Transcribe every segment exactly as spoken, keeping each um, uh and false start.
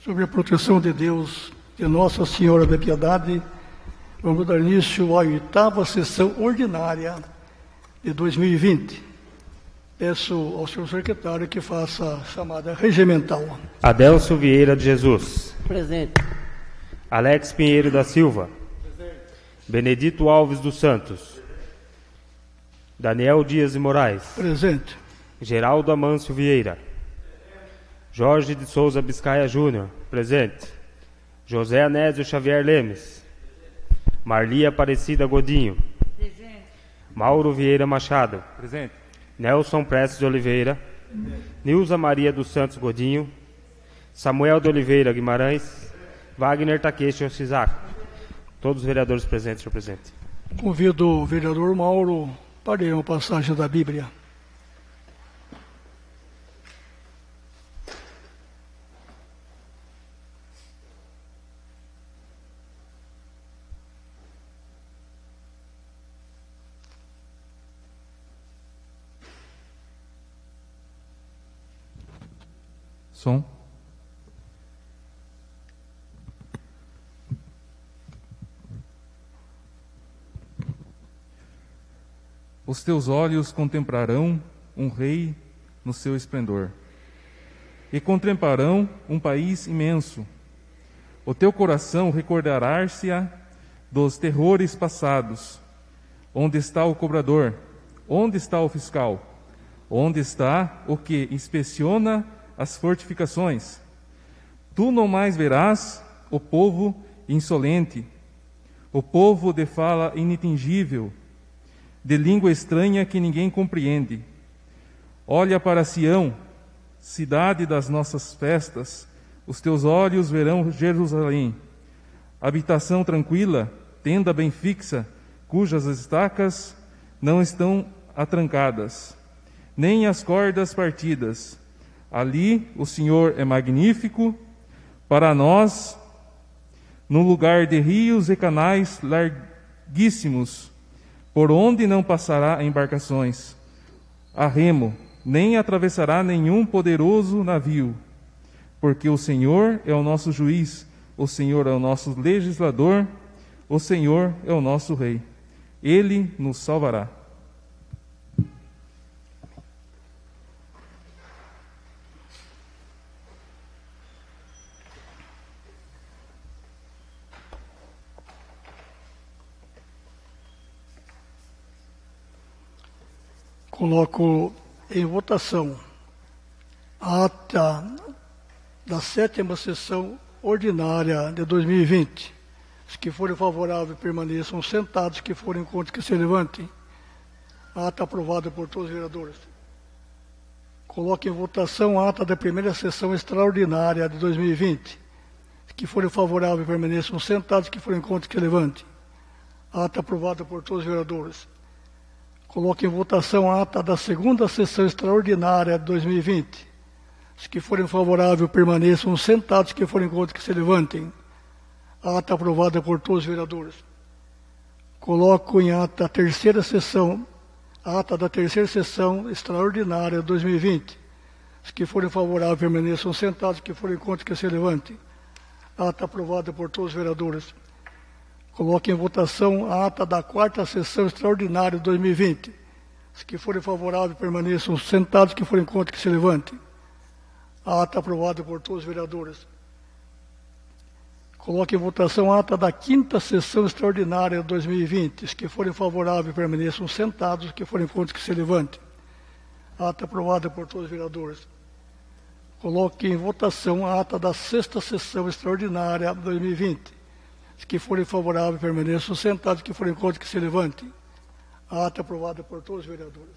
Sobre a proteção de Deus, de Nossa Senhora da Piedade, vamos dar início à oitava sessão ordinária de dois mil e vinte. Peço ao senhor secretário que faça a chamada regimental. Adelso Vieira de Jesus. Presente. Alex Pinheiro da Silva. Presente. Benedito Alves dos Santos. Daniel Dias de Moraes. Presente. Geraldo Amâncio Vieira. Jorge de Souza Biscaia Júnior. Presente. José Anésio Xavier Lemes. Marli Aparecida Godinho. Presente. Mauro Vieira Machado. Presente. Nelson Prestes de Oliveira. Nilza Maria dos Santos Godinho. Samuel de Oliveira Guimarães. Wagner Takeshi Oshizaku. Todos os vereadores presentes, senhor presidente. Convido o vereador Mauro para ler uma passagem da Bíblia. Som. Os teus olhos contemplarão um rei no seu esplendor, e contemplarão um país imenso. O teu coração recordará-se-á dos terrores passados. Onde está o cobrador? Onde está o fiscal? Onde está o que inspeciona as fortificações? Tu não mais verás o povo insolente, o povo de fala inatingível, de língua estranha que ninguém compreende. Olha para Sião, cidade das nossas festas, os teus olhos verão Jerusalém, habitação tranquila, tenda bem fixa, cujas estacas não estão atrancadas, nem as cordas partidas. Ali o Senhor é magnífico para nós, no lugar de rios e canais larguíssimos, por onde não passará embarcações a remo, nem atravessará nenhum poderoso navio, porque o Senhor é o nosso juiz, o Senhor é o nosso legislador, o Senhor é o nosso rei. Ele nos salvará. Coloco em votação a ata da sétima sessão ordinária de dois mil e vinte. Os que forem favoráveis permaneçam sentados, os que forem contra que se levantem. A ata aprovada por todos os vereadores. Coloco em votação a ata da primeira sessão extraordinária de dois mil e vinte. Os que forem favoráveis permaneçam sentados, os que forem contra que se levantem. A ata aprovada por todos os vereadores. Coloque em votação a ata da segunda sessão extraordinária de dois mil e vinte. Os que forem favoráveis permaneçam sentados, os que forem contra que se levantem. A ata aprovada por todos os vereadores. Coloco em ata a terceira sessão, a ata da terceira sessão extraordinária de dois mil e vinte. Os que forem favoráveis permaneçam sentados, os que forem contra que se levantem. A ata aprovada por todos os vereadores. Coloque em votação a ata da quarta sessão extraordinária de dois mil e vinte. Os que forem favoráveis permaneçam sentados, os que forem contra que se levantem. A ata aprovada por todos os vereadores. Coloque em votação a ata da quinta sessão extraordinária de dois mil e vinte. Os que forem favoráveis permaneçam sentados, os que forem contra que se levantem. A ata aprovada por todos os vereadores. Coloque em votação a ata da sexta sessão extraordinária de dois mil e vinte. Os que forem favoráveis permaneçam sentados, os que forem contra que se levantem. A ata aprovada por todos os vereadores.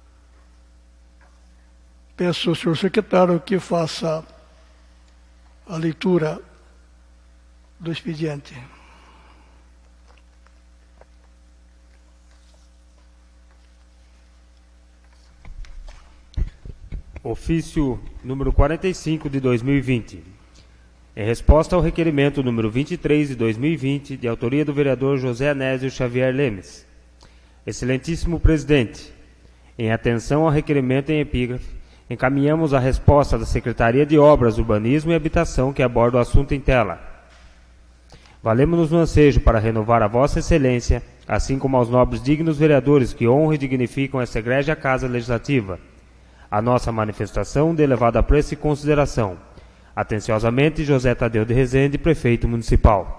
Peço ao senhor secretário que faça a leitura do expediente. Ofício número quarenta e cinco de dois mil e vinte. Em resposta ao requerimento número vinte e três de dois mil e vinte, de autoria do vereador José Anésio Xavier Lemes. Excelentíssimo presidente, em atenção ao requerimento em epígrafe encaminhamos a resposta da Secretaria de Obras, Urbanismo e Habitação que aborda o assunto em tela. Valemos-nos no ansejo para renovar a Vossa Excelência, assim como aos nobres dignos vereadores que honram e dignificam esta egrégia Casa Legislativa, a nossa manifestação de elevado apreço e consideração. Atenciosamente, José Tadeu de Rezende, Prefeito Municipal.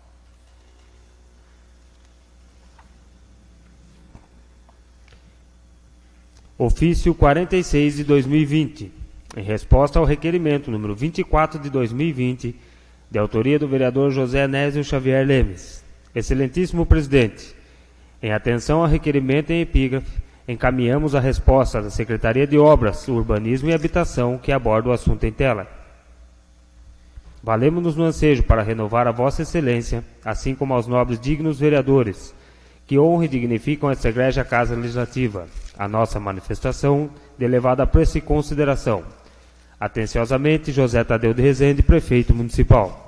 Ofício quarenta e seis de dois mil e vinte, em resposta ao requerimento número vinte e quatro de dois mil e vinte, de autoria do vereador José Nésio Xavier Lemes. Excelentíssimo Presidente, em atenção ao requerimento em epígrafe, encaminhamos a resposta da Secretaria de Obras, Urbanismo e Habitação que aborda o assunto em tela. Valemos-nos no ansejo para renovar a Vossa Excelência, assim como aos nobres dignos vereadores, que honram e dignificam esta egrégia Casa Legislativa, a nossa manifestação de elevado apreço e consideração. Atenciosamente, José Tadeu de Rezende, Prefeito Municipal.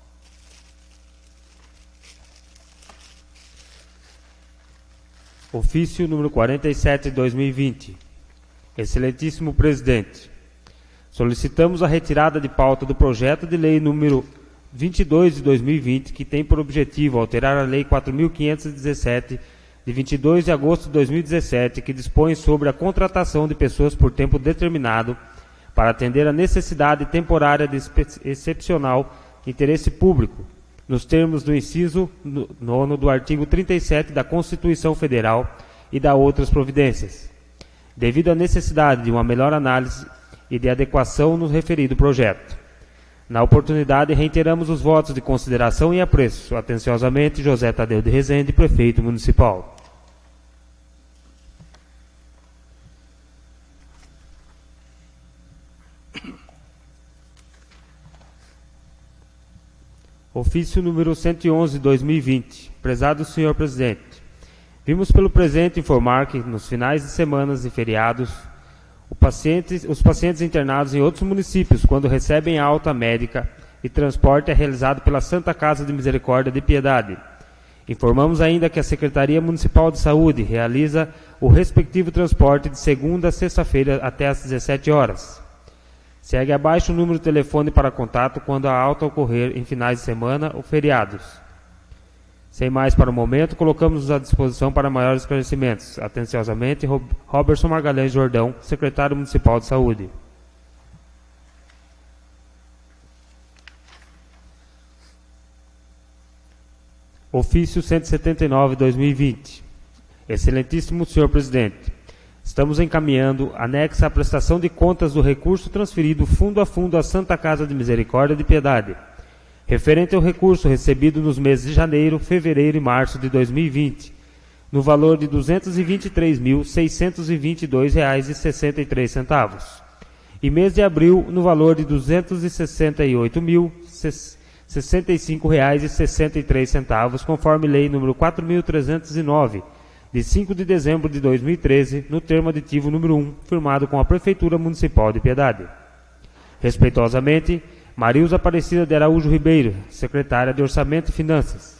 Ofício número quarenta e sete de dois mil e vinte. Excelentíssimo Presidente, solicitamos a retirada de pauta do projeto de lei número vinte e dois de dois mil e vinte, que tem por objetivo alterar a Lei quatro mil quinhentos e dezessete, de vinte e dois de agosto de dois mil e dezessete, que dispõe sobre a contratação de pessoas por tempo determinado para atender a necessidade temporária de excepcional interesse público, nos termos do inciso nono do artigo trinta e sete da Constituição Federal e da outras providências, devido à necessidade de uma melhor análise e de adequação no referido projeto. Na oportunidade, reiteramos os votos de consideração e apreço. Atenciosamente, José Tadeu de Rezende, Prefeito Municipal. Ofício número cento e onze de dois mil e vinte. Prezado senhor Presidente, vimos pelo presente informar que nos finais de semanas e feriados, o paciente, os pacientes internados em outros municípios, quando recebem alta médica e transporte, é realizado pela Santa Casa de Misericórdia de Piedade. Informamos ainda que a Secretaria Municipal de Saúde realiza o respectivo transporte de segunda a sexta-feira até às dezessete horas. Segue abaixo o número de telefone para contato quando a alta ocorrer em finais de semana ou feriados. Sem mais para o momento, colocamos-nos à disposição para maiores esclarecimentos. Atenciosamente, Robertson Margalhães Jordão, Secretário Municipal de Saúde. Ofício cento e setenta e nove de dois mil e vinte. Excelentíssimo senhor Presidente, estamos encaminhando anexa à prestação de contas do recurso transferido fundo a fundo à Santa Casa de Misericórdia de Piedade, referente ao recurso recebido nos meses de janeiro, fevereiro e março de dois mil e vinte, no valor de duzentos e vinte e três mil, seiscentos e vinte e dois reais e sessenta e três centavos, e mês de abril, no valor de duzentos e sessenta e oito mil, sessenta e cinco reais e sessenta e três centavos, conforme lei número quatro mil trezentos e nove, de cinco de dezembro de dois mil e treze, no termo aditivo número um, firmado com a Prefeitura Municipal de Piedade. Respeitosamente, Marilza Aparecida de Araújo Ribeiro, Secretária de Orçamento e Finanças.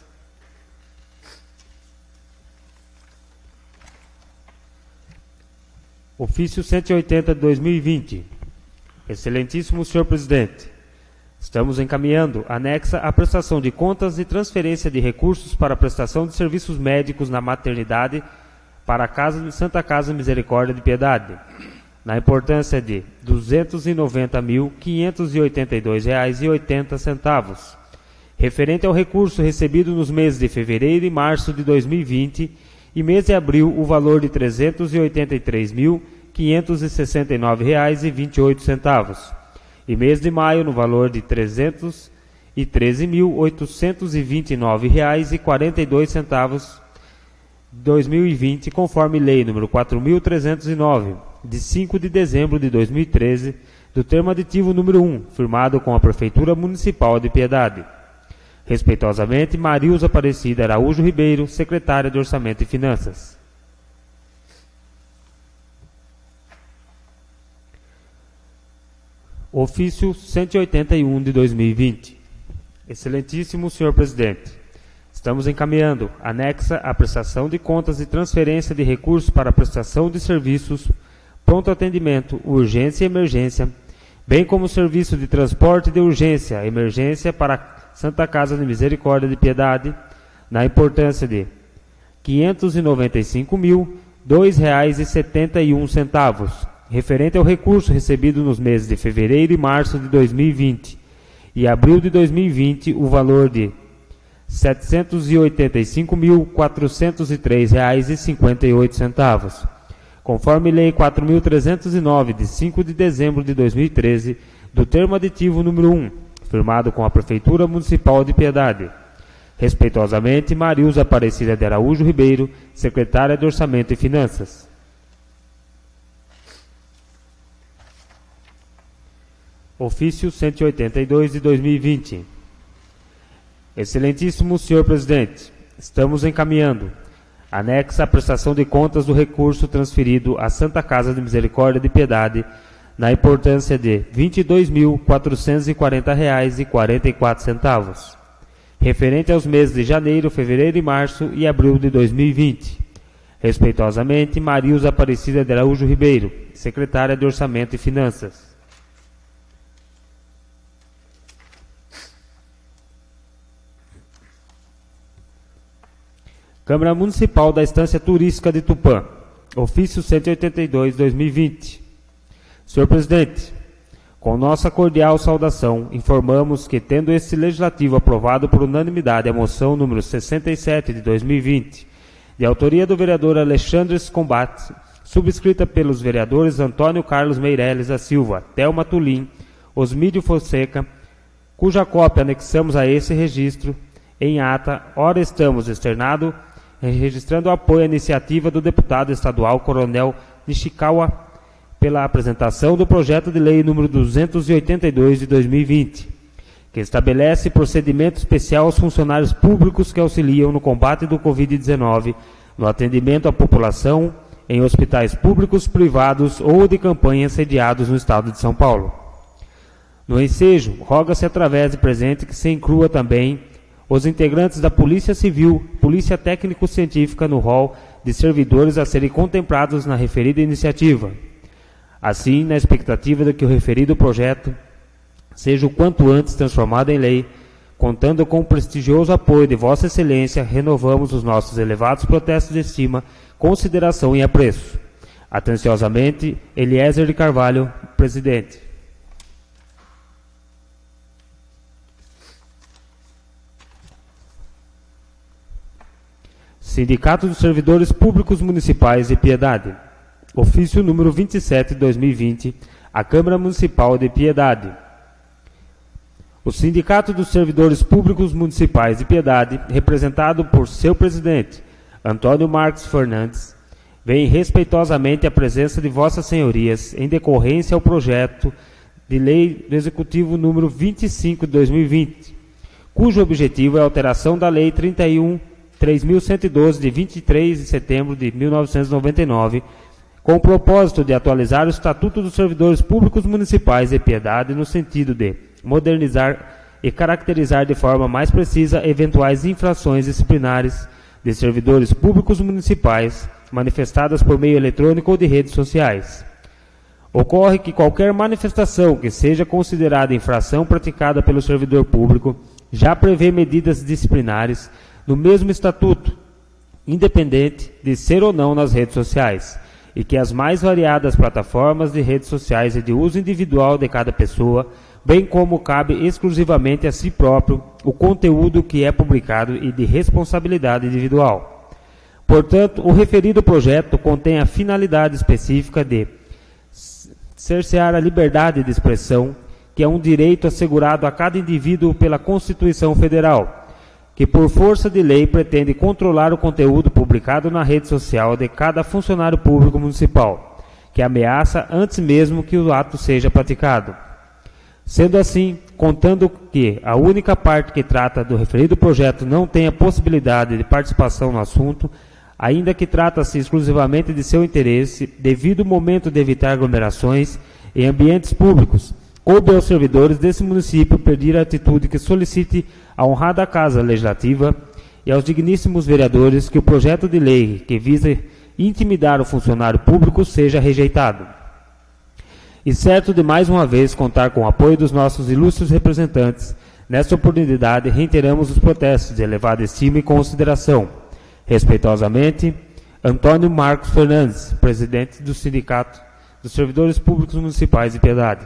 Ofício cento e oitenta de dois mil e vinte. Excelentíssimo senhor Presidente, estamos encaminhando anexa à prestação de contas e transferência de recursos para a prestação de serviços médicos na maternidade para a Casa de Santa Casa Misericórdia de Piedade, na importância de duzentos e noventa mil, quinhentos e oitenta e dois reais e oitenta centavos, referente ao recurso recebido nos meses de fevereiro e março de dois mil e vinte e mês de abril o valor de trezentos e oitenta e três mil, quinhentos e sessenta e nove reais e vinte e oito centavos, e mês de maio no valor de trezentos e treze mil, oitocentos e vinte e nove reais e quarenta e dois centavos dois mil e vinte, conforme lei número quatro mil trezentos e nove, de cinco de dezembro de dois mil e treze, do termo aditivo número um, firmado com a Prefeitura Municipal de Piedade. Respeitosamente, Marilza Aparecida Araújo Ribeiro, Secretária de Orçamento e Finanças. Ofício cento e oitenta e um de dois mil e vinte. Excelentíssimo senhor Presidente, estamos encaminhando anexa à prestação de contas e transferência de recursos para a prestação de serviços pronto atendimento, urgência e emergência, bem como o serviço de transporte de urgência e emergência para a Santa Casa de Misericórdia de Piedade, na importância de quinhentos e noventa e cinco mil, dois reais e setenta e um centavos, referente ao recurso recebido nos meses de fevereiro e março de dois mil e vinte, e abril de dois mil e vinte o valor de setecentos e oitenta e cinco mil, quatrocentos e três reais e cinquenta e oito centavos, conforme Lei quatro mil trezentos e nove, de cinco de dezembro de dois mil e treze, do termo aditivo número um, firmado com a Prefeitura Municipal de Piedade. Respeitosamente, Marilza Aparecida de Araújo Ribeiro, Secretária de Orçamento e Finanças. Ofício cento e oitenta e dois de dois mil e vinte. Excelentíssimo senhor Presidente, estamos encaminhando anexa à prestação de contas do recurso transferido à Santa Casa de Misericórdia de Piedade, na importância de vinte e dois mil, quatrocentos e quarenta reais e quarenta e quatro centavos, referente aos meses de janeiro, fevereiro e março e abril de dois mil e vinte. Respeitosamente, Marilza Aparecida de Araújo Ribeiro, Secretária de Orçamento e Finanças. Câmara Municipal da Estância Turística de Tupã. Ofício cento e oitenta e dois de dois mil e vinte. Senhor Presidente, com nossa cordial saudação, informamos que, tendo este Legislativo aprovado por unanimidade a moção número sessenta e sete de dois mil e vinte, de autoria do vereador Alexandre Combate, subscrita pelos vereadores Antônio Carlos Meireles da Silva, Thelma Tulim, Osmídio Fonseca, cuja cópia anexamos a esse registro, em ata, ora estamos externado, registrando o apoio à iniciativa do deputado estadual Coronel Nishikawa pela apresentação do projeto de lei número duzentos e oitenta e dois de dois mil e vinte, que estabelece procedimento especial aos funcionários públicos que auxiliam no combate do covid dezenove, no atendimento à população em hospitais públicos, privados ou de campanha sediados no estado de São Paulo. No ensejo, roga-se através de presente que se inclua também os integrantes da Polícia Civil, Polícia Técnico-Científica no rol de servidores a serem contemplados na referida iniciativa. Assim, na expectativa de que o referido projeto seja o quanto antes transformado em lei, contando com o prestigioso apoio de Vossa Excelência, renovamos os nossos elevados protestos de estima, consideração e apreço. Atenciosamente, Eliezer de Carvalho, Presidente. Sindicato dos Servidores Públicos Municipais de Piedade. Ofício número vinte e sete de dois mil e vinte, à Câmara Municipal de Piedade. O Sindicato dos Servidores Públicos Municipais de Piedade, representado por seu presidente, Antônio Marques Fernandes, vem respeitosamente à presença de Vossas Senhorias em decorrência ao projeto de lei do Executivo número vinte e cinco de dois mil e vinte, cujo objetivo é a alteração da Lei trinta e um, três mil cento e doze, de vinte e três de setembro de mil novecentos e noventa e nove, com o propósito de atualizar o Estatuto dos Servidores Públicos Municipais de Piedade no sentido de modernizar e caracterizar de forma mais precisa eventuais infrações disciplinares de servidores públicos municipais manifestadas por meio eletrônico ou de redes sociais. Ocorre que qualquer manifestação que seja considerada infração praticada pelo servidor público já prevê medidas disciplinares no mesmo estatuto, independente de ser ou não nas redes sociais, e que as mais variadas plataformas de redes sociais e de uso individual de cada pessoa, bem como cabe exclusivamente a si próprio o conteúdo que é publicado e de responsabilidade individual. Portanto, o referido projeto contém a finalidade específica de cercear a liberdade de expressão, que é um direito assegurado a cada indivíduo pela Constituição Federal, que por força de lei pretende controlar o conteúdo publicado na rede social de cada funcionário público municipal, que ameaça antes mesmo que o ato seja praticado. Sendo assim, contando que a única parte que trata do referido projeto não tenha possibilidade de participação no assunto, ainda que trata-se exclusivamente de seu interesse, devido ao momento de evitar aglomerações em ambientes públicos, coube aos servidores desse município pedir a atitude que solicite à honrada Casa Legislativa e aos digníssimos vereadores que o projeto de lei que visa intimidar o funcionário público seja rejeitado. E certo de mais uma vez contar com o apoio dos nossos ilustres representantes, nesta oportunidade reiteramos os protestos de elevada estima e consideração. Respeitosamente, Antônio Marcos Fernandes, presidente do Sindicato dos Servidores Públicos Municipais de Piedade.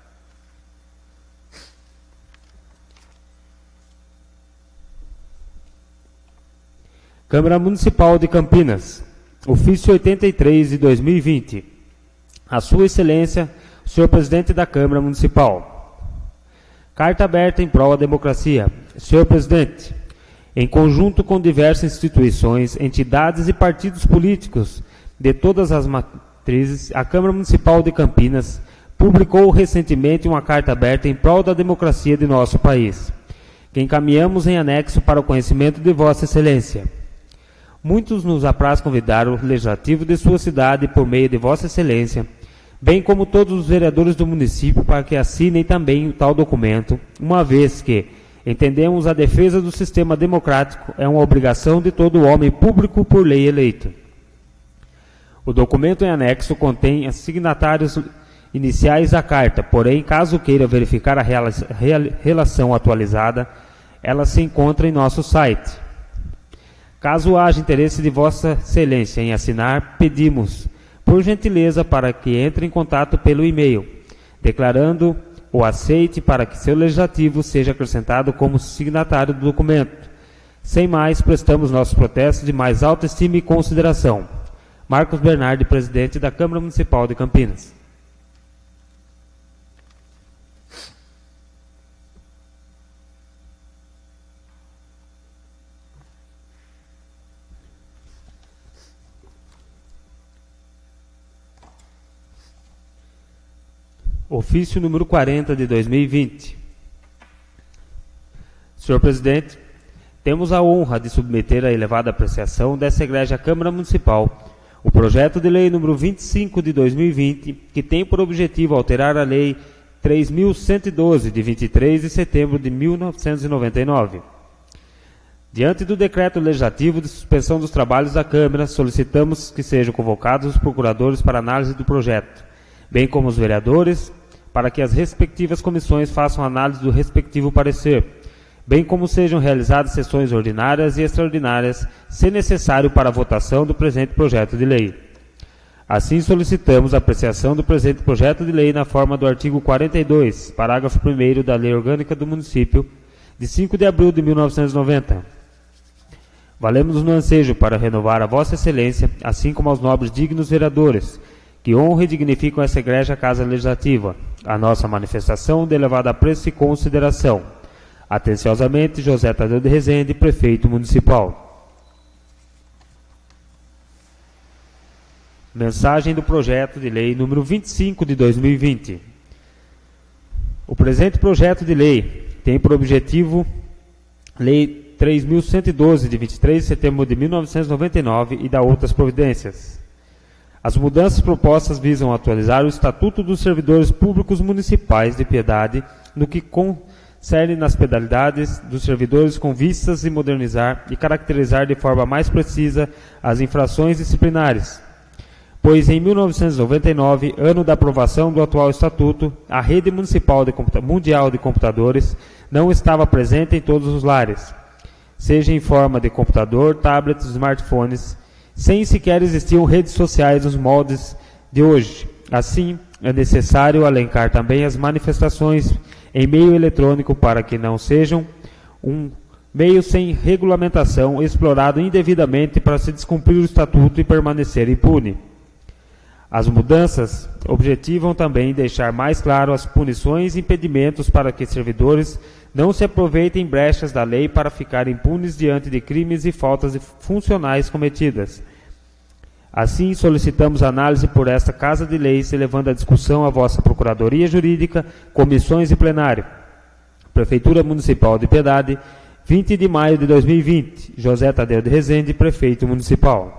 Câmara Municipal de Campinas, ofício oitenta e três de dois mil e vinte. A Sua Excelência, o senhor Presidente da Câmara Municipal. Carta aberta em prol da democracia. Senhor Presidente, em conjunto com diversas instituições, entidades e partidos políticos de todas as matrizes, a Câmara Municipal de Campinas publicou recentemente uma carta aberta em prol da democracia de nosso país, que encaminhamos em anexo para o conhecimento de Vossa Excelência. Muitos nos apraz convidar o Legislativo de sua cidade por meio de Vossa Excelência, bem como todos os vereadores do município, para que assinem também o tal documento, uma vez que entendemos a defesa do sistema democrático é uma obrigação de todo homem público por lei eleito. O documento em anexo contém os signatários iniciais da carta, porém, caso queira verificar a relação atualizada, ela se encontra em nosso site. Caso haja interesse de Vossa Excelência em assinar, pedimos, por gentileza, para que entre em contato pelo e-mail, declarando o aceite para que seu legislativo seja acrescentado como signatário do documento. Sem mais, prestamos nossos protestos de mais alta estima e consideração. Marcos Bernardi, presidente da Câmara Municipal de Campinas. Ofício número quarenta de dois mil e vinte. Senhor Presidente, temos a honra de submeter à elevada apreciação dessa egrégia Câmara Municipal o projeto de lei número vinte e cinco de dois mil e vinte, que tem por objetivo alterar a lei três mil cento e doze, de vinte e três de setembro de mil novecentos e noventa e nove. Diante do decreto legislativo de suspensão dos trabalhos da Câmara, solicitamos que sejam convocados os procuradores para análise do projeto, bem como os vereadores, para que as respectivas comissões façam análise do respectivo parecer, bem como sejam realizadas sessões ordinárias e extraordinárias, se necessário para a votação do presente projeto de lei. Assim, solicitamos a apreciação do presente projeto de lei na forma do artigo quarenta e dois, parágrafo primeiro da Lei Orgânica do Município, de cinco de abril de mil novecentos e noventa. Valemos no ansejo para renovar a Vossa Excelência, assim como aos nobres dignos vereadores, que honram e dignificam essa egrégia Casa Legislativa, a nossa manifestação de elevado apreço e consideração. Atenciosamente, José Tadeu de Rezende, Prefeito Municipal. Mensagem do projeto de lei número vinte e cinco de dois mil e vinte. O presente projeto de lei tem por objetivo Lei três mil cento e doze, de vinte e três de setembro de mil novecentos e noventa e nove, e da outras providências. As mudanças propostas visam atualizar o Estatuto dos Servidores Públicos Municipais de Piedade no que concerne nas penalidades dos servidores, com vistas em modernizar e caracterizar de forma mais precisa as infrações disciplinares. Pois em mil novecentos e noventa e nove, ano da aprovação do atual Estatuto, a rede municipal de mundial de computadores não estava presente em todos os lares, seja em forma de computador, tablets, smartphones, sem sequer existiam redes sociais nos moldes de hoje. Assim, é necessário alencar também as manifestações em meio eletrônico para que não sejam um meio sem regulamentação explorado indevidamente para se descumprir o Estatuto e permanecer impune. As mudanças objetivam também deixar mais claro as punições e impedimentos para que servidores não se aproveitem brechas da lei para ficar impunes diante de crimes e faltas funcionais cometidas. Assim, solicitamos análise por esta Casa de Leis, elevando a discussão à vossa Procuradoria Jurídica, comissões e plenário. Prefeitura Municipal de Piedade, vinte de maio de dois mil e vinte. José Tadeu de Rezende, Prefeito Municipal.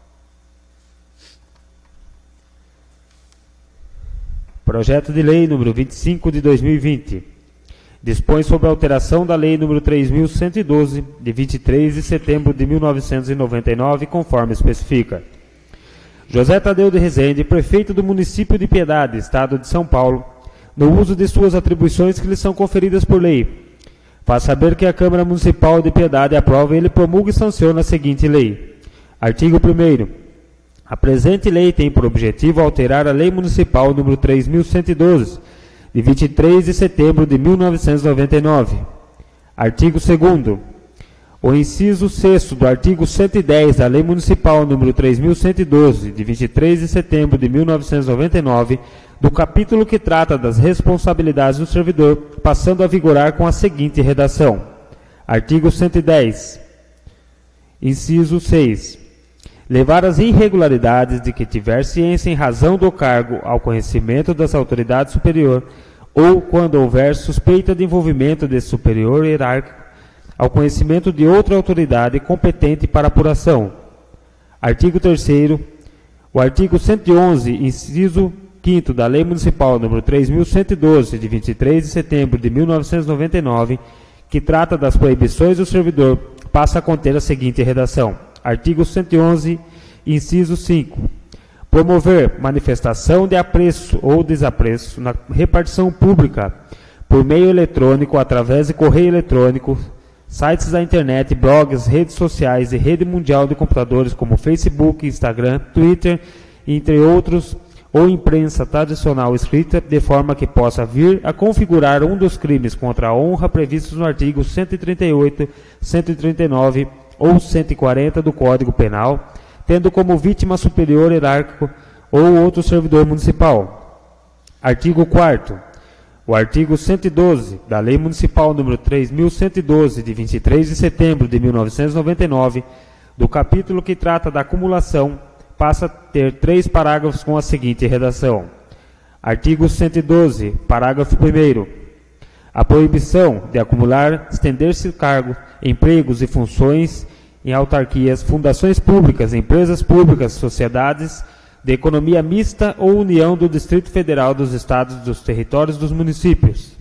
Projeto de Lei número vinte e cinco de dois mil e vinte. Dispõe sobre a alteração da Lei número três mil cento e doze, de vinte e três de setembro de mil novecentos e noventa e nove, conforme especifica. José Tadeu de Rezende, prefeito do município de Piedade, Estado de São Paulo, no uso de suas atribuições que lhe são conferidas por lei. Faz saber que a Câmara Municipal de Piedade aprova e ele promulga e sanciona a seguinte lei. Artigo primeiro. A presente lei tem por objetivo alterar a Lei Municipal número três mil cento e doze, de vinte e três de setembro de mil novecentos e noventa e nove. Artigo segundo. O inciso sexto do artigo cento e dez da Lei Municipal número três mil cento e doze, de vinte e três de setembro de mil novecentos e noventa e nove, do capítulo que trata das responsabilidades do servidor, passando a vigorar com a seguinte redação. Artigo cento e dez. Inciso seis. Levar as irregularidades de que tiver ciência em razão do cargo ao conhecimento das autoridades superior, ou quando houver suspeita de envolvimento desse superior hierárquico, ao conhecimento de outra autoridade competente para apuração. Artigo terceiro. O artigo cento e onze, inciso quinto da Lei Municipal número três mil cento e doze, de vinte e três de setembro de mil novecentos e noventa e nove, que trata das proibições do servidor, passa a conter a seguinte redação. Artigo cento e onze, inciso cinco. Promover manifestação de apreço ou desapreço na repartição pública por meio eletrônico, através de correio eletrônico, sites da internet, blogs, redes sociais e rede mundial de computadores como Facebook, Instagram, Twitter, entre outros, ou imprensa tradicional escrita, de forma que possa vir a configurar um dos crimes contra a honra previstos no artigo cento e trinta e oito, cento e trinta e nove ou cento e quarenta do Código Penal, tendo como vítima superior hierárquico ou outro servidor municipal. Artigo quarto. O artigo cento e doze da Lei Municipal número três mil cento e doze, de vinte e três de setembro de mil novecentos e noventa e nove, do capítulo que trata da acumulação, passa a ter três parágrafos com a seguinte redação. Artigo cento e doze, parágrafo primeiro. A proibição de acumular, estender-se cargo, empregos e funções em autarquias, fundações públicas, empresas públicas, sociedades de economia mista ou união do Distrito Federal, dos estados, dos territórios dos municípios.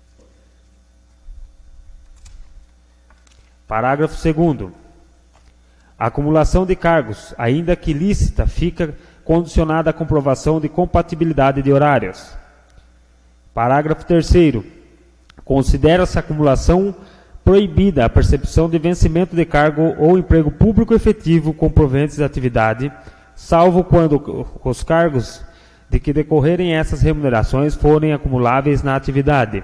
Parágrafo segundo. A acumulação de cargos, ainda que lícita, fica condicionada à comprovação de compatibilidade de horários. Parágrafo terceiro. Considera-se a acumulação proibida a percepção de vencimento de cargo ou emprego público efetivo comproventes de atividade, salvo quando os cargos de que decorrerem essas remunerações forem acumuláveis na atividade.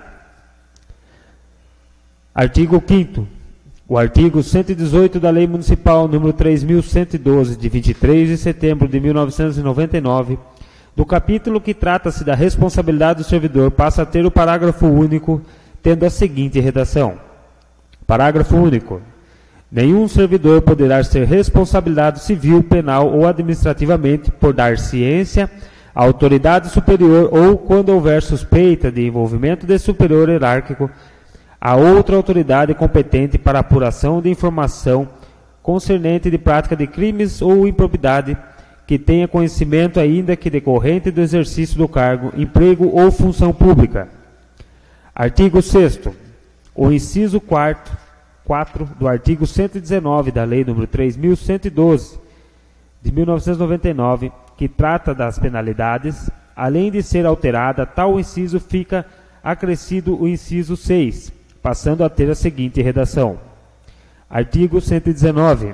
Artigo quinto. O artigo cento e dezoito da Lei Municipal número três mil cento e doze, de vinte e três de setembro de mil novecentos e noventa e nove, do capítulo que trata-se da responsabilidade do servidor, passa a ter o parágrafo único, tendo a seguinte redação. Parágrafo único. Nenhum servidor poderá ser responsabilizado civil, penal ou administrativamente por dar ciência à autoridade superior ou, quando houver suspeita de envolvimento de superior hierárquico, a outra autoridade competente para apuração de informação concernente de prática de crimes ou improbidade que tenha conhecimento, ainda que decorrente do exercício do cargo, emprego ou função pública. Artigo sexto. O inciso quarto, quatro do artigo cento e dezenove da Lei número três mil cento e doze, de mil novecentos e noventa e nove, que trata das penalidades, além de ser alterada, tal inciso fica acrescido o inciso seis, passando a ter a seguinte redação. Artigo cento e dezenove.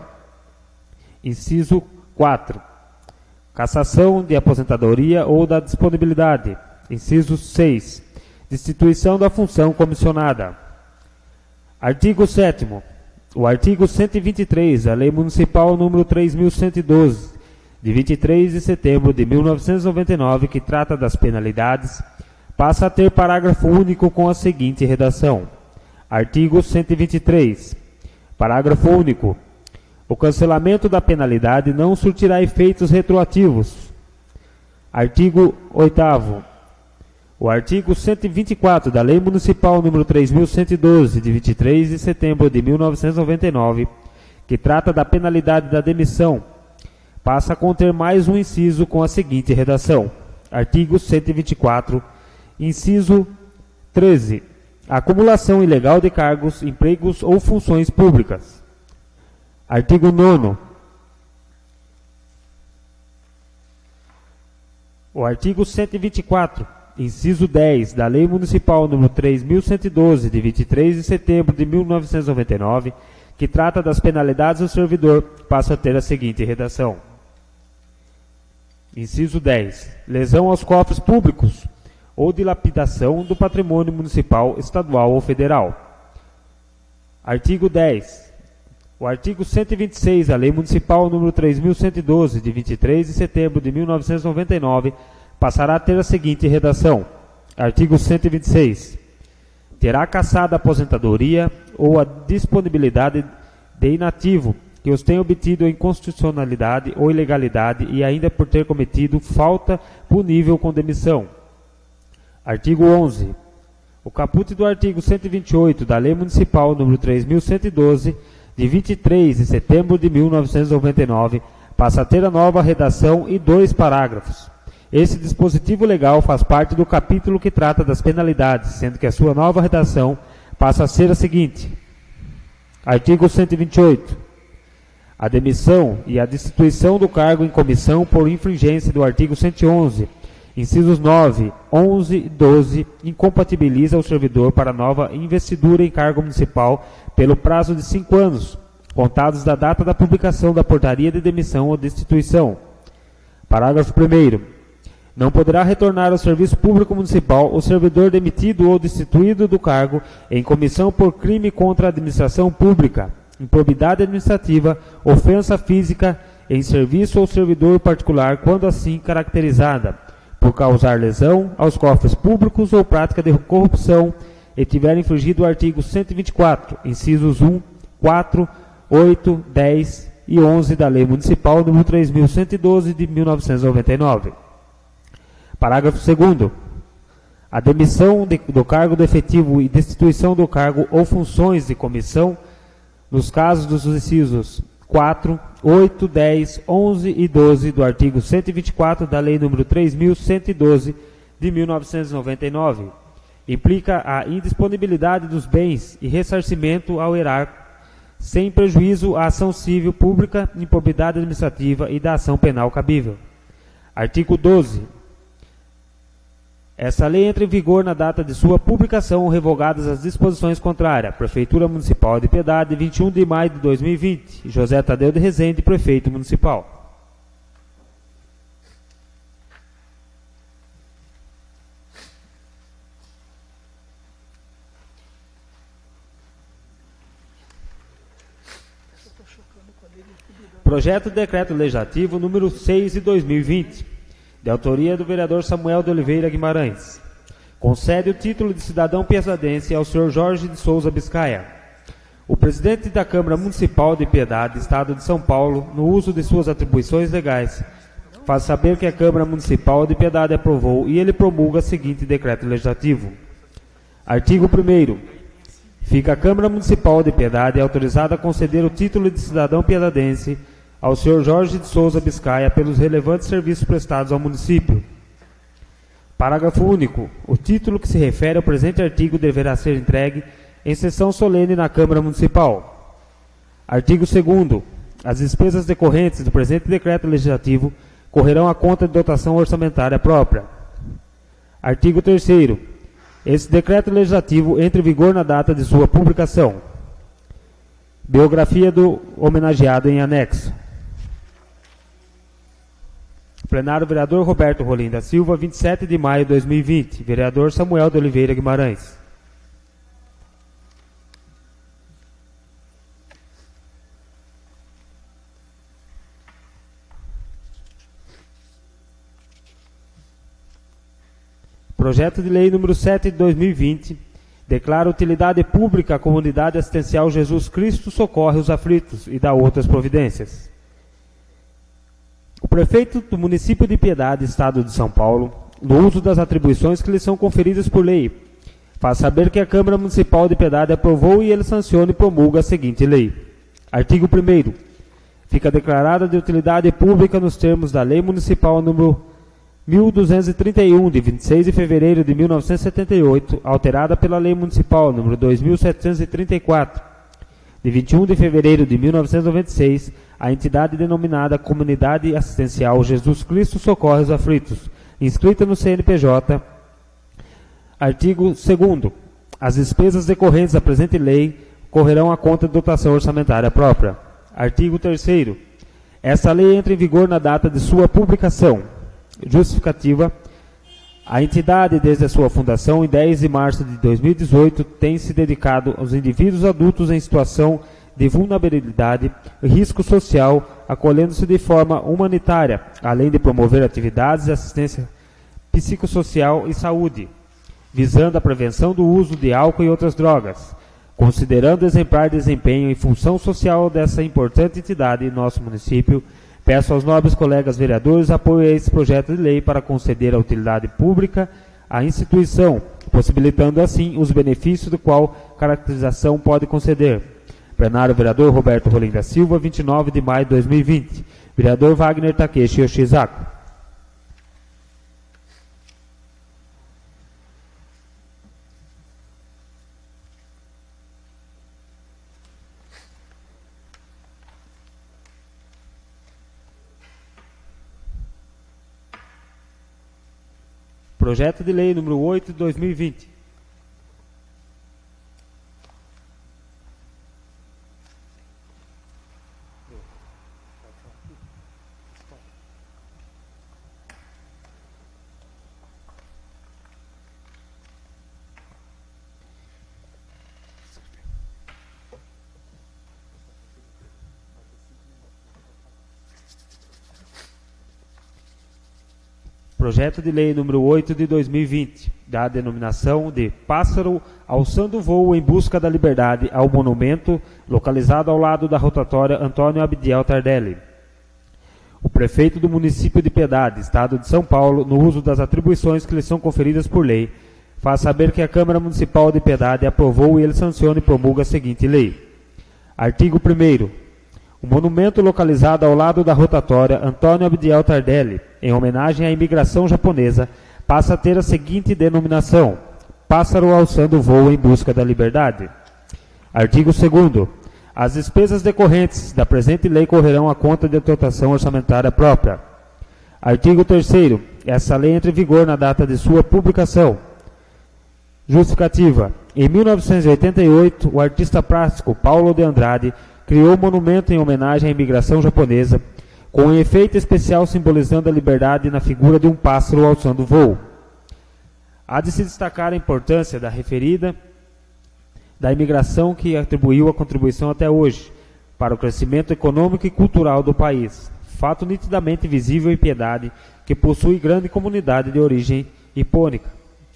Inciso quatro. Cassação de aposentadoria ou da disponibilidade. Inciso seis. Destituição da função comissionada. Artigo sétimo. O artigo cento e vinte e três da Lei Municipal número três mil cento e doze, de vinte e três de setembro de mil novecentos e noventa e nove, que trata das penalidades, passa a ter parágrafo único com a seguinte redação. Artigo cento e vinte e três. Parágrafo único. O cancelamento da penalidade não surtirá efeitos retroativos. Artigo oitavo. O artigo cento e vinte e quatro da Lei Municipal número três mil cento e doze, de vinte e três de setembro de mil novecentos e noventa e nove, que trata da penalidade da demissão, passa a conter mais um inciso com a seguinte redação. Artigo cento e vinte e quatro, inciso treze. A acumulação ilegal de cargos, empregos ou funções públicas. Artigo nono. O artigo cento e vinte e quatro, inciso dez, da Lei Municipal número três mil cento e doze, de vinte e três de setembro de mil novecentos e noventa e nove, que trata das penalidades do servidor, passa a ter a seguinte redação. Inciso dez. Lesão aos cofres públicos ou dilapidação do patrimônio municipal, estadual ou federal. Artigo dez. O artigo cento e vinte e seis da Lei Municipal número três mil cento e doze, de vinte e três de setembro de mil novecentos e noventa e nove, passará a ter a seguinte redação. Artigo cento e vinte e seis. Terá cassada a aposentadoria ou a disponibilidade de inativo que os tenha obtido em inconstitucionalidade ou ilegalidade e ainda por ter cometido falta punível com demissão. Artigo onze. O caput do artigo cento e vinte e oito da Lei Municipal número três mil cento e doze, de vinte e três de setembro de mil novecentos e noventa e nove, passa a ter a nova redação e dois parágrafos. Esse dispositivo legal faz parte do capítulo que trata das penalidades, sendo que a sua nova redação passa a ser a seguinte. Artigo cento e vinte e oito. A demissão e a destituição do cargo em comissão por infringência do artigo cento e onze, incisos nove, onze e doze, incompatibiliza o servidor para nova investidura em cargo municipal pelo prazo de cinco anos, contados da data da publicação da portaria de demissão ou destituição. Parágrafo primeiro. Não poderá retornar ao serviço público municipal o servidor demitido ou destituído do cargo em comissão por crime contra a administração pública, improbidade administrativa, ofensa física em serviço ou servidor particular, quando assim caracterizada, por causar lesão aos cofres públicos ou prática de corrupção, e tiver infringido o artigo cento e vinte e quatro, incisos um, quatro, oito, dez e onze da Lei Municipal número três mil cento e doze de mil novecentos e noventa e nove. Parágrafo segundo. A demissão de, do cargo do efetivo e destituição do cargo ou funções de comissão, nos casos dos incisos quatro, oito, dez, onze e doze do artigo cento e vinte e quatro da Lei número três mil cento e doze de mil novecentos e noventa e nove, implica a indisponibilidade dos bens e ressarcimento ao erar, sem prejuízo à ação civil pública, improbidade administrativa e da ação penal cabível. Artigo doze. Essa lei entra em vigor na data de sua publicação, revogadas as disposições contrárias. Prefeitura Municipal de Piedade, vinte e um de maio de dois mil e vinte. José Tadeu de Rezende, Prefeito Municipal. Projeto de Decreto Legislativo número seis de dois mil e vinte. De autoria do vereador Samuel de Oliveira Guimarães. Concede o título de cidadão piedadense ao senhor Jorge de Souza Biscaia. O presidente da Câmara Municipal de Piedade, Estado de São Paulo, no uso de suas atribuições legais, faz saber que a Câmara Municipal de Piedade aprovou e ele promulga o seguinte decreto legislativo. Artigo primeiro. Fica a Câmara Municipal de Piedade autorizada a conceder o título de cidadão piedadense ao senhor Jorge de Souza Biscaia pelos relevantes serviços prestados ao município. Parágrafo único. O título que se refere ao presente artigo deverá ser entregue em sessão solene na Câmara Municipal. Artigo segundo. As despesas decorrentes do presente decreto legislativo correrão à conta de dotação orçamentária própria. Artigo terceiro. Esse decreto legislativo entra em vigor na data de sua publicação. Biografia do homenageado em anexo. Plenário, vereador Roberto Rolim da Silva, vinte e sete de maio de dois mil e vinte. Vereador Samuel de Oliveira Guimarães. Projeto de Lei número sete de dois mil e vinte. Declara utilidade pública a comunidade assistencial Jesus Cristo Socorre os Aflitos e dá outras providências. O prefeito do município de Piedade, Estado de São Paulo, no uso das atribuições que lhe são conferidas por lei, faz saber que a Câmara Municipal de Piedade aprovou e ele sanciona e promulga a seguinte lei. Artigo primeiro. Fica declarada de utilidade pública nos termos da Lei Municipal número mil duzentos e trinta e um, de vinte e seis de fevereiro de mil novecentos e setenta e oito, alterada pela Lei Municipal número dois mil setecentos e trinta e quatro, de vinte e um de fevereiro de mil novecentos e noventa e seis, a entidade denominada Comunidade Assistencial Jesus Cristo Socorre os Aflitos, inscrita no C N P J. Artigo segundo. As despesas decorrentes da presente lei correrão à conta de dotação orçamentária própria. Artigo terceiro. Esta lei entra em vigor na data de sua publicação. Justificativa. A entidade, desde a sua fundação, em dez de março de dois mil e dezoito, tem se dedicado aos indivíduos adultos em situação de vulnerabilidade e risco social, acolhendo-se de forma humanitária, além de promover atividades de assistência psicossocial e saúde, visando a prevenção do uso de álcool e outras drogas. Considerando exemplar desempenho e função social dessa importante entidade em nosso município, peço aos nobres colegas vereadores apoio a esse projeto de lei para conceder a utilidade pública à instituição, possibilitando assim os benefícios do qual caracterização pode conceder. Plenário vereador Roberto Rolim da Silva, vinte e nove de maio de dois mil e vinte. Vereador Wagner Takeshi Yoshizako. Projeto de lei número oito de dois mil e vinte. Projeto de lei número oito de dois mil e vinte, da denominação de Pássaro alçando voo em busca da liberdade ao monumento localizado ao lado da rotatória Antônio Abdiel Tardelli. O prefeito do município de Piedade, Estado de São Paulo, no uso das atribuições que lhe são conferidas por lei, faz saber que a Câmara Municipal de Piedade aprovou e ele sanciona e promulga a seguinte lei. Artigo primeiro. O monumento localizado ao lado da rotatória Antônio Abdiel Tardelli, em homenagem à imigração japonesa, passa a ter a seguinte denominação: Pássaro alçando voo em busca da liberdade. Artigo segundo. As despesas decorrentes da presente lei correrão à conta de dotação orçamentária própria. Artigo terceiro. Essa lei entra em vigor na data de sua publicação. Justificativa. Em mil novecentos e oitenta e oito, o artista plástico Paulo de Andrade criou um monumento em homenagem à imigração japonesa, com um efeito especial simbolizando a liberdade na figura de um pássaro alçando voo. Há de se destacar a importância da referida da imigração que atribuiu a contribuição até hoje para o crescimento econômico e cultural do país, fato nitidamente visível em Piedade, que possui grande comunidade de origem hipônica.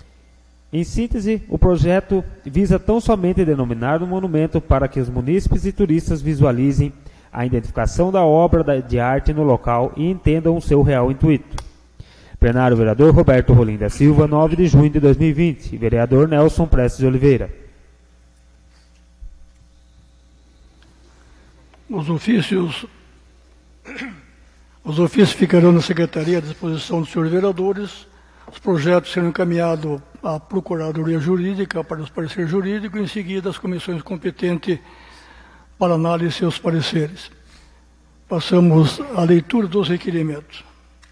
Em síntese, o projeto visa tão somente denominar um monumento para que os munícipes e turistas visualizem a identificação da obra de arte no local e entendam o seu real intuito. Plenário vereador Roberto Rolim da Silva, nove de junho de dois mil e vinte. Vereador Nelson Prestes de Oliveira. Os ofícios, os ofícios ficarão na Secretaria à disposição dos senhores vereadores. Os projetos serão encaminhados à Procuradoria Jurídica para os pareceres jurídicos e, em seguida, às comissões competentes para análise de seus pareceres. Passamos à leitura dos requerimentos.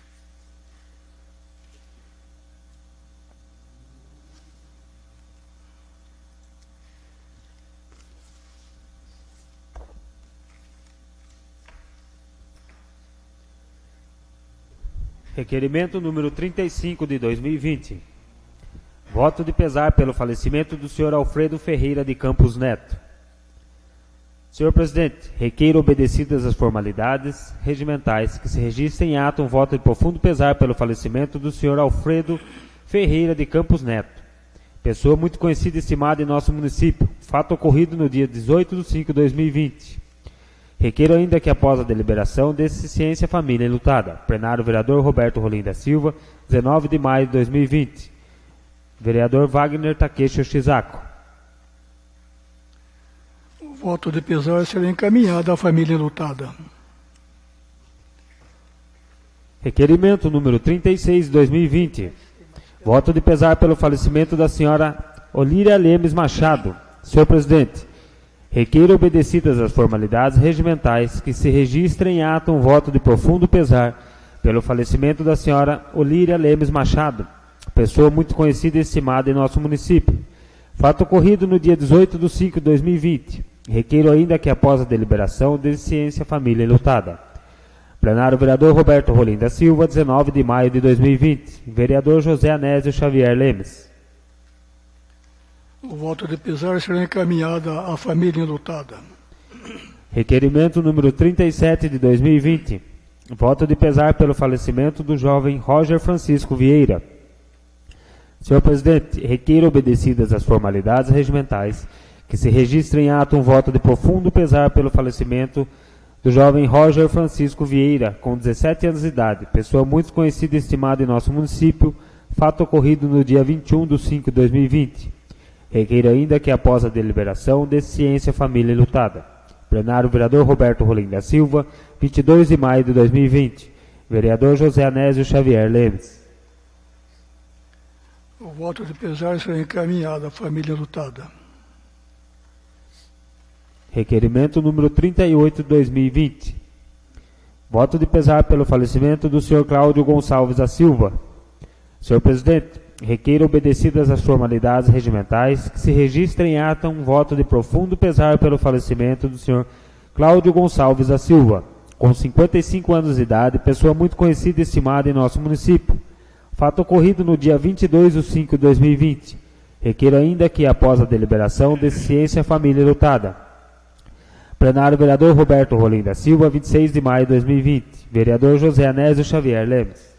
Requerimento número trinta e cinco de dois mil e vinte. Voto de pesar pelo falecimento do senhor Alfredo Ferreira de Campos Neto. Senhor presidente, requeiro obedecidas as formalidades regimentais que se registrem em ato um voto de profundo pesar pelo falecimento do senhor Alfredo Ferreira de Campos Neto, pessoa muito conhecida e estimada em nosso município, fato ocorrido no dia dezoito de cinco de dois mil e vinte. Requeiro ainda que, após a deliberação, dê-se ciência à família enlutada. Plenário vereador Roberto Rolim da Silva, dezenove de maio de dois mil e vinte. Vereador Wagner Takeshi Yoshizako. O voto de pesar será encaminhado à família enlutada. Requerimento número trinta e seis de dois mil e vinte. Voto de pesar pelo falecimento da senhora Olíria Lemes Machado. Senhor presidente, requeiro obedecidas as formalidades regimentais que se registrem em ato um voto de profundo pesar pelo falecimento da senhora Olíria Lemes Machado, pessoa muito conhecida e estimada em nosso município. Fato ocorrido no dia dezoito de cinco de dois mil e vinte. Requeiro ainda que, após a deliberação, dê ciência à família enlutada. Plenário vereador Roberto Rolim da Silva, dezenove de maio de dois mil e vinte. Vereador José Anésio Xavier Lemes. O voto de pesar será encaminhado à família enlutada. Requerimento número trinta e sete de dois mil e vinte. Voto de pesar pelo falecimento do jovem Roger Francisco Vieira. Senhor presidente, requeiro, obedecidas as formalidades regimentais, que se registre em ato um voto de profundo pesar pelo falecimento do jovem Roger Francisco Vieira, com dezessete anos de idade, pessoa muito conhecida e estimada em nosso município, fato ocorrido no dia vinte e um de cinco de dois mil e vinte. Requeiro ainda que, após a deliberação, dê ciência à família enlutada. Plenário vereador Roberto Rolim da Silva, vinte e dois de maio de dois mil e vinte. Vereador José Anésio Xavier Lemes. O voto de pesar será encaminhado à família enlutada. Requerimento número trinta e oito de dois mil e vinte. Voto de pesar pelo falecimento do senhor Cláudio Gonçalves da Silva. Senhor presidente, requeiro, obedecidas as formalidades regimentais, que se registre em ata um voto de profundo pesar pelo falecimento do senhor Cláudio Gonçalves da Silva, com cinquenta e cinco anos de idade, pessoa muito conhecida e estimada em nosso município. Fato ocorrido no dia vinte e dois de cinco de dois mil e vinte. Requeiro ainda que, após a deliberação, dê ciência à família enlutada. Plenário vereador Roberto Rolim da Silva, vinte e seis de maio de dois mil e vinte. Vereador José Anésio Xavier Lemes.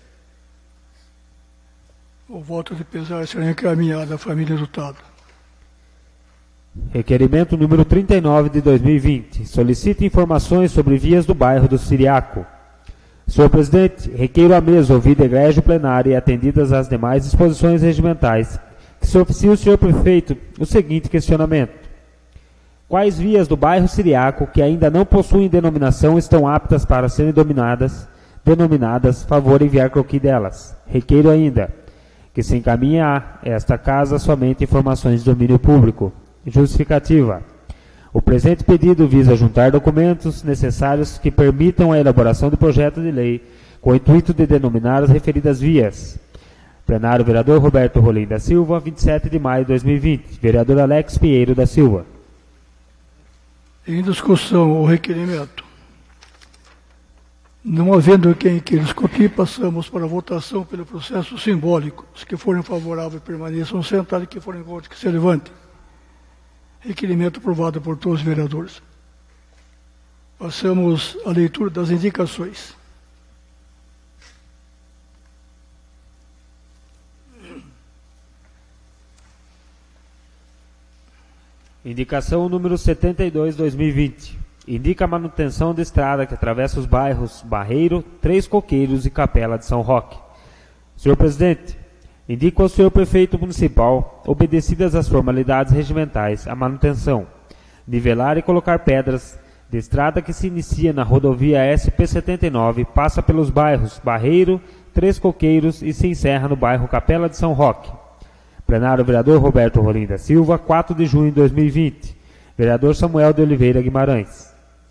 O voto de pesar será encaminhado à família enlutada. Requerimento número trinta e nove de dois mil e vinte. Solicita informações sobre vias do bairro do Siriaco. Senhor presidente, requeiro à mesa ouvida egrégio plenário e atendidas as demais disposições regimentais, que se oficie o senhor prefeito o seguinte questionamento. Quais vias do bairro Siriaco que ainda não possuem denominação estão aptas para serem dominadas, denominadas, favor enviar croquis delas? Requeiro ainda que se encaminhe a esta casa somente informações de domínio público. Justificativa. O presente pedido visa juntar documentos necessários que permitam a elaboração do projeto de lei com o intuito de denominar as referidas vias. Plenário vereador Roberto Rolim da Silva, vinte e sete de maio de dois mil e vinte. Vereador Alex Pinheiro da Silva. Em discussão o requerimento. Não havendo quem queira discutir, passamos para a votação pelo processo simbólico. Os que forem favoráveis permaneçam sentados e que forem contra que se levantem. Requerimento aprovado por todos os vereadores. Passamos à leitura das indicações. Indicação número setenta e dois de dois mil e vinte. Indica a manutenção de estrada que atravessa os bairros Barreiro, Três Coqueiros e Capela de São Roque. Senhor presidente, indico ao senhor prefeito municipal, obedecidas as formalidades regimentais, a manutenção, nivelar e colocar pedras de estrada que se inicia na rodovia S P setenta e nove, passa pelos bairros Barreiro, Três Coqueiros e se encerra no bairro Capela de São Roque. Plenário vereador Roberto Rolim da Silva, quatro de junho de dois mil e vinte. Vereador Samuel de Oliveira Guimarães.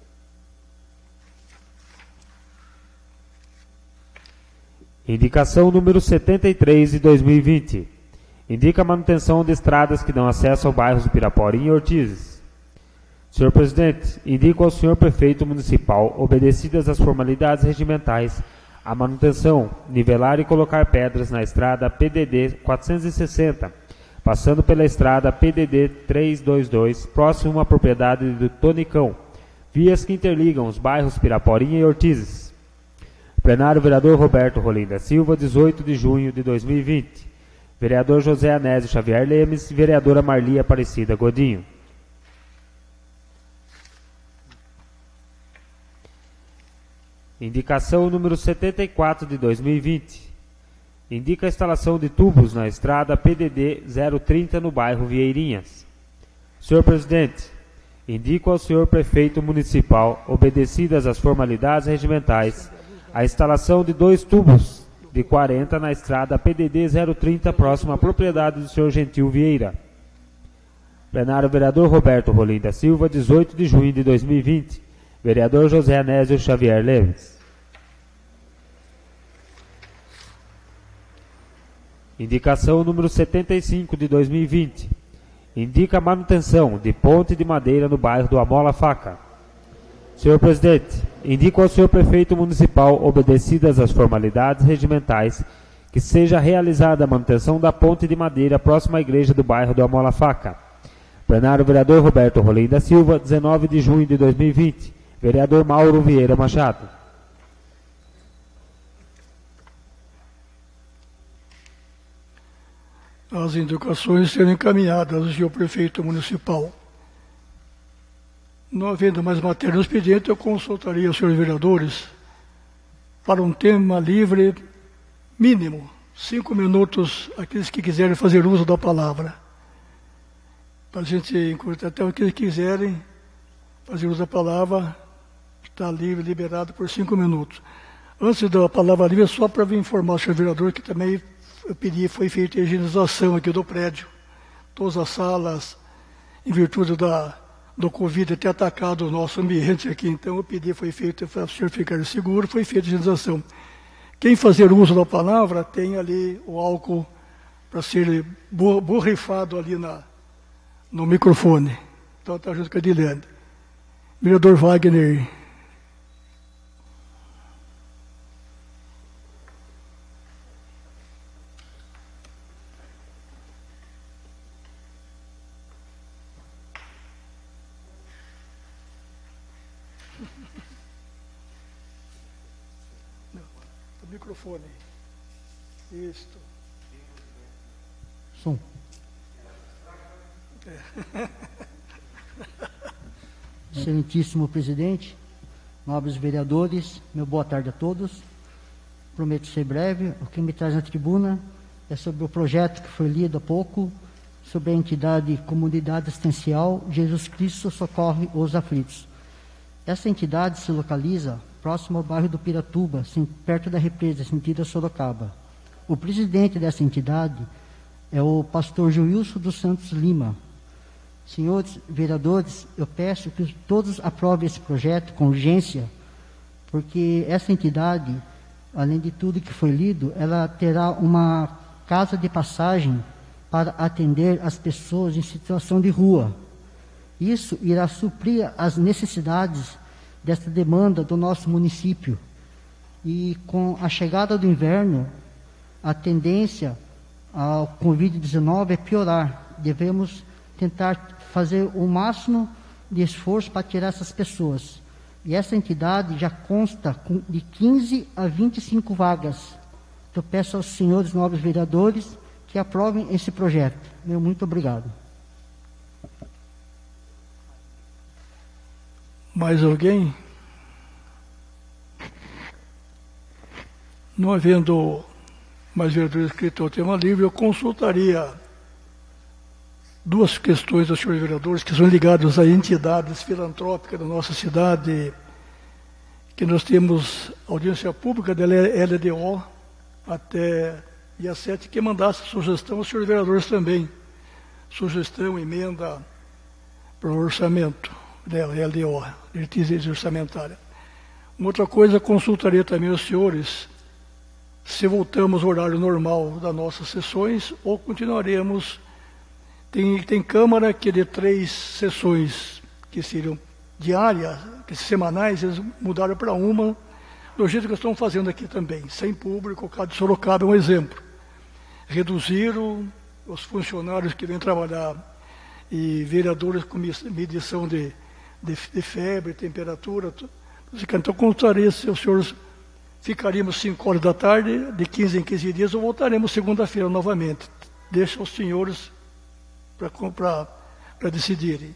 Indicação número setenta e três de dois mil e vinte. Indica a manutenção de estradas que dão acesso ao bairros Piraporim e Ortizes. Senhor presidente, indico ao senhor prefeito municipal, obedecidas as formalidades regimentais, a manutenção, nivelar e colocar pedras na estrada P D D quatrocentos e sessenta, passando pela estrada P D D trezentos e vinte e dois, próximo à propriedade do Tonicão, vias que interligam os bairros Piraporim e Ortizes. Plenário vereador Roberto Rolim da Silva, dezoito de junho de dois mil e vinte. Vereador José Anésio Xavier Lemes, vereadora Marli Aparecida Godinho. Indicação número setenta e quatro de dois mil e vinte. Indica a instalação de tubos na estrada P D D zero trinta no bairro Vieirinhas. Senhor presidente, indico ao senhor prefeito municipal, obedecidas as formalidades regimentais, a instalação de dois tubos de quarenta na estrada P D D zero trinta, próximo à propriedade do senhor Gentil Vieira. Plenário vereador Roberto Rolim da Silva, dezoito de junho de dois mil e vinte. Vereador José Anésio Xavier Lemes. Indicação número setenta e cinco de dois mil e vinte. Indica a manutenção de ponte de madeira no bairro do Amola Faca. Senhor Presidente, indico ao senhor prefeito municipal, obedecidas as formalidades regimentais, que seja realizada a manutenção da ponte de madeira próxima à igreja do bairro do Amola Faca. Plenário vereador Roberto Rolim da Silva, dezenove de junho de dois mil e vinte. Vereador Mauro Vieira Machado. As indicações serão encaminhadas ao senhor prefeito municipal. Não havendo mais matéria no expediente, eu consultaria os senhores vereadores para um tema livre mínimo, cinco minutos, aqueles que quiserem fazer uso da palavra. Para a gente encurtar, até aqueles que quiserem fazer uso da palavra, está livre, liberado por cinco minutos. Antes da palavra livre, só para vir informar o senhor vereador que também eu pedi, foi feita a higienização aqui do prédio. Todas as salas, em virtude da, do Covid, ter atacado o nosso ambiente aqui. Então, eu pedi, foi feito, para o senhor ficar seguro, foi feita a higienização. Quem fazer uso da palavra, tem ali o álcool para ser borrifado ali na, no microfone. Então, está junto com a Edilene. Vereador Wagner. Microfone. Isto. Som. É. Excelentíssimo presidente, nobres vereadores, meu boa tarde a todos. Prometo ser breve. O que me traz na tribuna é sobre o projeto que foi lido há pouco, sobre a entidade Comunidade Assistencial Jesus Cristo Socorre os Aflitos. Essa entidade se localiza próximo ao bairro do Piratuba, perto da represa, sentido Sorocaba. O presidente dessa entidade é o pastor Joilson dos Santos Lima. Senhores vereadores, eu peço que todos aprovem esse projeto com urgência, porque essa entidade, além de tudo que foi lido, ela terá uma casa de passagem para atender as pessoas em situação de rua. Isso irá suprir as necessidades desta demanda do nosso município. E com a chegada do inverno, a tendência ao covid dezenove é piorar. Devemos tentar fazer o máximo de esforço para tirar essas pessoas. E essa entidade já consta de quinze a vinte e cinco vagas. Eu peço aos senhores nobres vereadores que aprovem esse projeto. Meu muito obrigado. Mais alguém? Não havendo mais vereadores inscritos ao tema livre, eu consultaria duas questões aos senhores vereadores que são ligadas a entidades filantrópicas da nossa cidade, que nós temos audiência pública da L D O até dia sete, que mandasse sugestão aos senhores vereadores também. Sugestão, emenda para o orçamento. L D O, diretriz orçamentária. Uma outra coisa, consultaria também os senhores se voltamos ao horário normal das nossas sessões ou continuaremos. Tem, tem Câmara que de três sessões que seriam diárias, que semanais, eles mudaram para uma, do jeito que estão fazendo aqui também, sem público. O caso de Sorocaba é um exemplo. Reduziram os funcionários que vêm trabalhar e vereadores com medição de De, de febre, temperatura, tudo. Então, consultaria se os senhores ficaríamos cinco horas da tarde, de quinze em quinze dias, ou voltaremos segunda-feira novamente. Deixa os senhores para decidirem.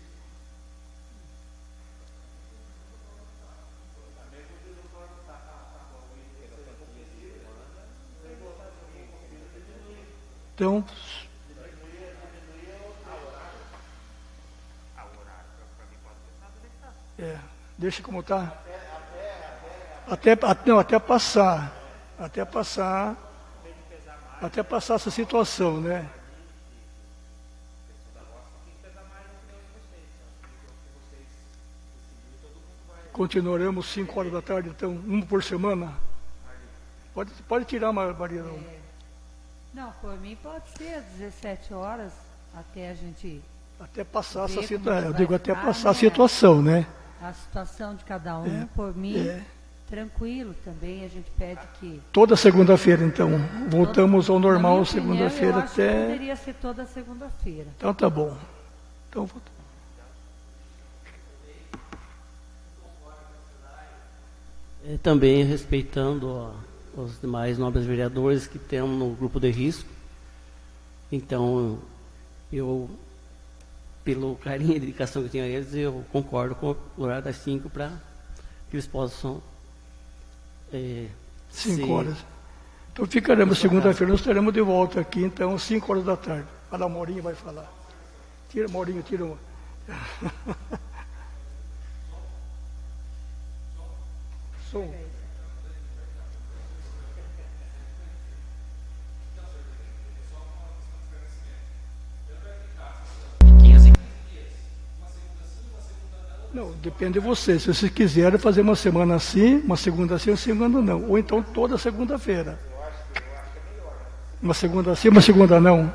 Então, É, deixa como está. Até, até, não, até passar. Até passar. Até passar essa situação, né? Continuaremos cinco horas da tarde, então, uma por semana? Pode, pode tirar, Maria. Não. Não, por mim pode ser às dezessete horas, até a gente... Até passar essa ver como situação, eu vai digo até ficar, passar a né? situação, né? A situação de cada um, É, por mim, é. tranquilo também, a gente pede que... Toda segunda-feira, então. Voltamos ao normal Na minha opinião, segunda-feira eu acho que até... poderia ser toda segunda-feira. Então tá bom. Então, vou- É, também respeitando ó, os demais nobres vereadores que temos no grupo de risco. Então, eu, pelo carinho e dedicação que eu tenho a eles, eu concordo com o horário das cinco para que eles possam... É, cinco se- horas. Então ficaremos segunda-feira, nós estaremos de volta aqui, então, cinco horas da tarde. Olha, a Maurinho vai falar. Tira, Maurinho, tira uma. Som. Não, depende de você. Se vocês quiserem fazer uma semana assim, uma segunda assim, uma segunda não. Ou então toda segunda-feira. Uma segunda sim, uma segunda não.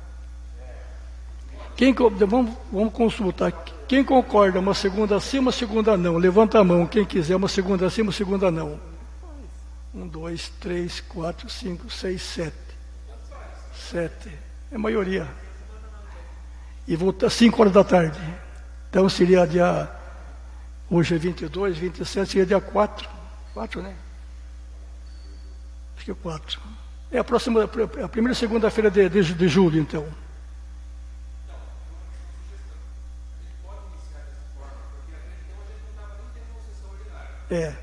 Quem, co- vamos, vamos consultar. Quem concorda uma segunda sim, uma segunda não? Levanta a mão. Quem quiser uma segunda sim, uma segunda não. Um, dois, três, quatro, cinco, seis, sete. Sete. É a maioria. E voltar cinco horas da tarde. Então seria dia... Hoje é vinte e dois, vinte e sete, seria dia quatro. quatro, né? Acho que é quatro. É a próxima, a primeira segunda-feira de, de, de julho, então. É.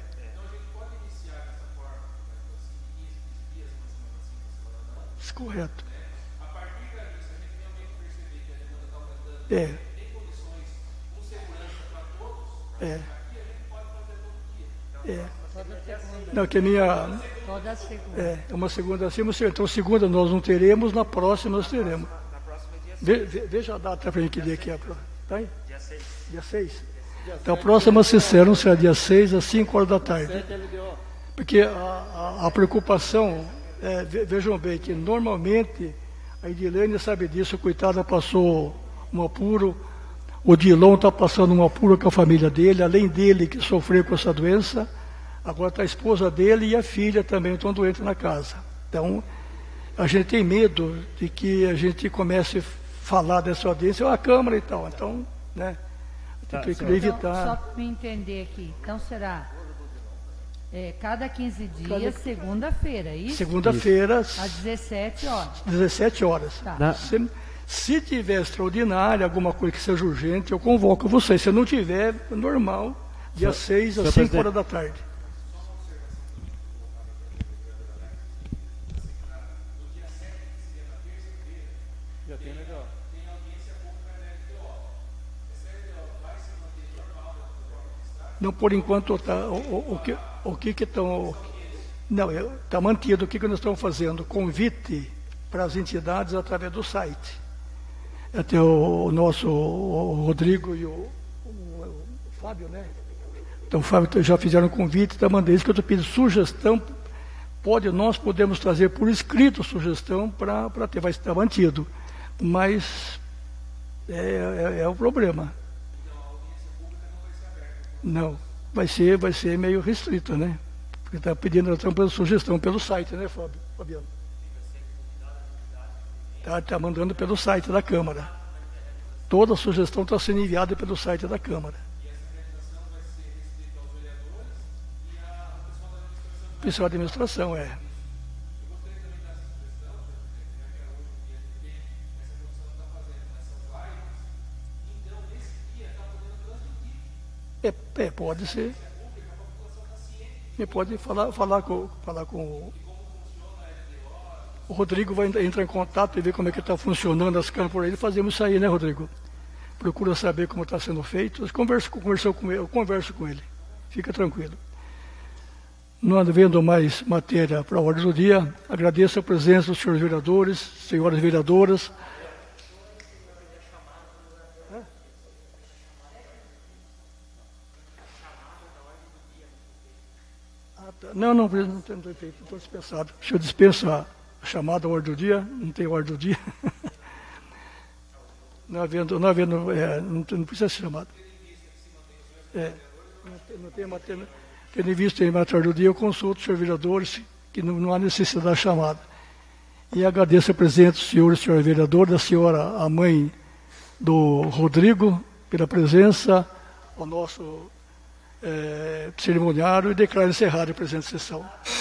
Isso, correto. É. É. É. Não, que a minha... Toda segunda. É, é uma segunda assim, uma segunda. Então, segunda nós não teremos, na próxima nós teremos. Ve, ve, veja a data para a gente ver aqui. Tá aí? Dia seis. Dia seis. Então, a próxima sessão será dia seis, às cinco horas da tarde. Porque a, a, a preocupação, é, ve, vejam bem, que normalmente, a Edilene sabe disso, coitada, passou um apuro, o Dilon está passando um apuro com a família dele, além dele que sofreu com essa doença, agora está a esposa dele e a filha também estão doentes na casa. Então, a gente tem medo de que a gente comece a falar dessa audiência, a Câmara e tal. Então, né, tem Tá, que senhor. evitar. Então, só para me entender aqui, então será é, cada quinze dias, Cada- segunda-feira, é isso? Segunda-feira, Às dezessete horas. dezessete horas. Tá. Na- Se, se tiver extraordinária, alguma coisa que seja urgente, eu convoco vocês. Se não tiver, normal, dia seis senhor às cinco presidente. horas da tarde. Não, por enquanto, tá, o, o, o que o que que estão... Não, está mantido. O que, que nós estamos fazendo? Convite para as entidades através do site. Até o, o nosso o Rodrigo e o, o, o Fábio, né? Então, o Fábio já fizeram um convite, está mandando isso que eu estou pedindo sugestão. Pode, nós podemos trazer por escrito sugestão para ter, vai estar mantido. Mas é, é, é o problema. Não, vai ser, vai ser meio restrito, né? Porque está pedindo então, pela sugestão pelo site, né, Fábio? Fabiano? Está tá mandando pelo site da Câmara. Toda a sugestão está sendo enviada pelo site da Câmara. Pessoal da administração, é. É, é, pode ser. Você pode falar, falar com, falar com o, o Rodrigo, vai entrar em contato e ver como é que está funcionando as câmeras por aí. Fazemos isso aí, né, Rodrigo? Procura saber como está sendo feito. Eu converso, converso com ele, eu converso com ele. Fica tranquilo. Não havendo mais matéria para a ordem do dia, agradeço a presença dos senhores vereadores, senhoras vereadoras. Não, não, não tem feito, estou dispensado. Deixa eu dispensar. chamada ordem do dia, não tem ordem do dia. Não havendo, não, havendo é, não, não precisa ser chamado. É, não tem, não tem matéria, tendo em vista em matéria do dia, eu consulto os senhores vereadores, que não, não há necessidade da chamada. E agradeço a presença do senhor e senhora vereador, da senhora, a mãe do Rodrigo, pela presença, ao nosso é, cerimoniário, e declaro encerrada a presente sessão.